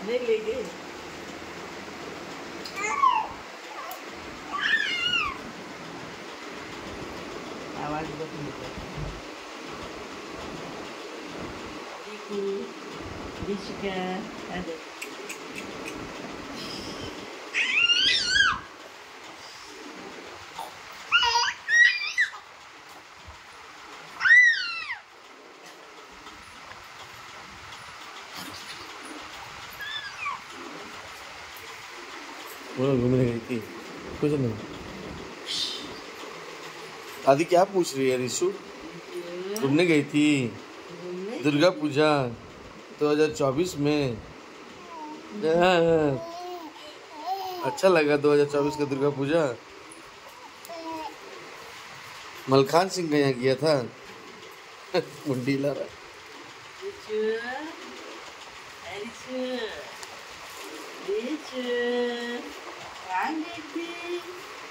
नहीं लेंगे। आवाज बहुत निकल रिशिका अरे वो घूमने गई थी कुछ नहीं। आदि क्या पूछ रही है रिशु? घूमने गई थी दुर्गा पूजा 2024 में। अच्छा लगा 2024 का दुर्गा पूजा। मलखान सिंह का यहाँ किया था। मुंडी ला रहा। रिशु रिशु